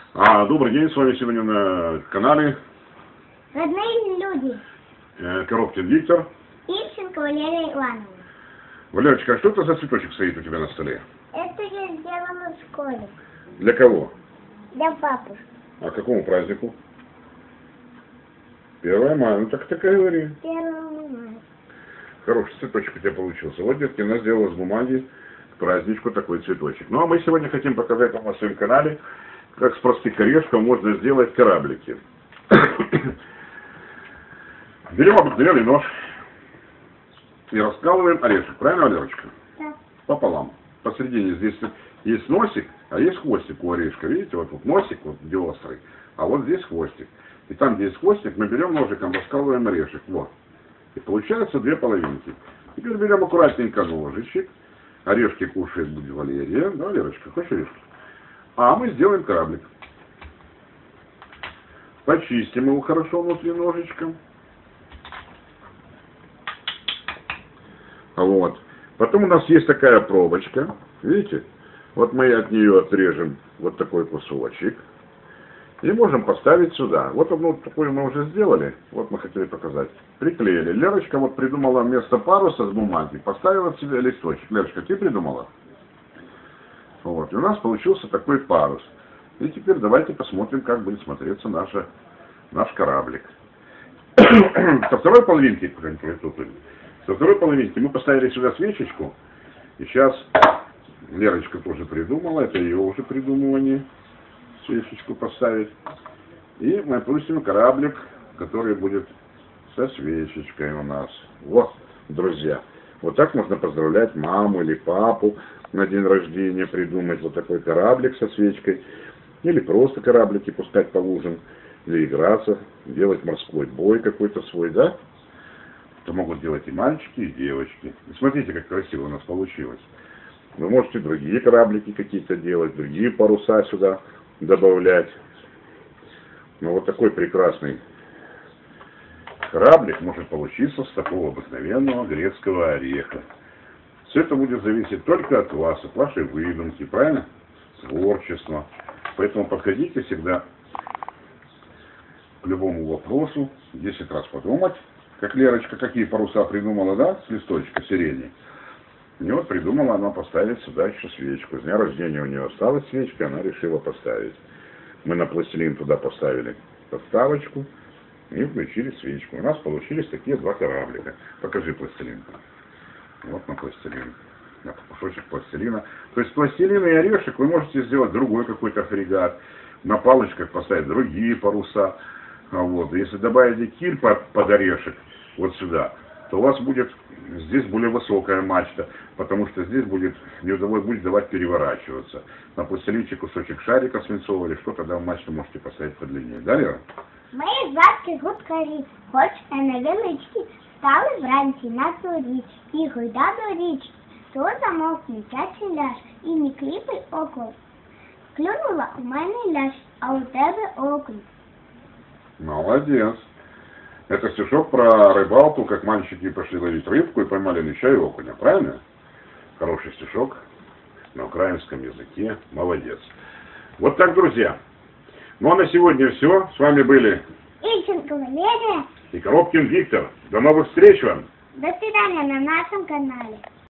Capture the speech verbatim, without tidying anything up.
А, добрый день, с вами сегодня на канале Родные люди. э, Коробкин Виктор. Ильченко Валерия Ивановна. Валерочка, а что это за цветочек стоит у тебя на столе? Это я сделала в школе. Для кого? Для папы. А к какому празднику? Первое мая, ну так так и говори. Первого мая. Хороший цветочек у тебя получился. Вот, детки, она сделала с бумаги к праздничку такой цветочек. Ну, а мы сегодня хотим показать вам на своем канале, как с простых орешков можно сделать кораблики. Берем обыкновенный нож и раскалываем орешек. Правильно, Валерочка? Да. Пополам. Посередине здесь есть носик, а есть хвостик у орешка. Видите, вот тут носик, вот где острый, а вот здесь хвостик. И там, где есть хвостик, мы берем ножиком, раскалываем орешек. Вот. И получается две половинки. Теперь берем аккуратненько ножичек. Орешки кушает будет Валерия. Да, Валерочка, хочешь орешки? А мы сделаем кораблик. Почистим его хорошо внутри ножичком. Вот. Потом у нас есть такая пробочка. Видите? Вот мы от нее отрежем вот такой кусочек. И можем поставить сюда. Вот одну такую мы уже сделали. Вот мы хотели показать. Приклеили. Лерочка вот придумала вместо паруса с бумаги, поставила себе листочек. Лерочка, ты придумала? Вот. И у нас получился такой парус. И теперь давайте посмотрим, как будет смотреться наша, наш кораблик. Со второй половинки, со второй половинки мы поставили сюда свечечку. И сейчас Лерочка тоже придумала. Это ее уже придумывание. Свечечку поставить. И мы пустим кораблик, который будет со свечечкой у нас. Вот, друзья. Вот так можно поздравлять маму или папу на день рождения, придумать вот такой кораблик со свечкой. Или просто кораблики пускать по лужам. Или играться, делать морской бой какой-то свой, да? Это могут делать и мальчики, и девочки. И смотрите, как красиво у нас получилось. Вы можете другие кораблики какие-то делать, другие паруса сюда добавлять. Но вот такой прекрасный кораблик может получиться с такого обыкновенного грецкого ореха. Все это будет зависеть только от вас, от вашей выдумки, правильно? Творчества. Поэтому подходите всегда к любому вопросу, десять раз подумать, как Лерочка какие паруса придумала, да, с листочка сирени. И вот придумала она поставить сюда еще свечку. С дня рождения у нее осталась свечка, она решила поставить. Мы на пластилин туда поставили подставочку и включили свечку. У нас получились такие два кораблика. Покажи пластилин. Вот на пластилин. На кусочек пластилина. То есть пластилин и орешек вы можете сделать другой какой-то фрегат. На палочках поставить другие паруса. Вот. Если добавите киль под, под орешек вот сюда, то у вас будет здесь более высокая мачта, потому что здесь будет не будет давать переворачиваться. На пластилинчик кусочек шарика свинцового или что, тогда мачту можете поставить подлиннее. Да, Лера? Мої звадки гудкарі, хочете невеличкі, стали вранці на турі, і гойда до річки, то замовкне чачий ляж, і не кліпай око. Клюнула у мене ляж, а у тебе окунь. Молодец. Это стишок про рыбалку, как мальчики пошли ловить рыбку и поймали леща и окуня. Правильно? Хороший стишок на украинском языке. Молодец. Вот так, друзья. Ну а на сегодня все. С вами были Ильченко Валерия. и Коробкин Виктор. До новых встреч вам. До свидания на нашем канале.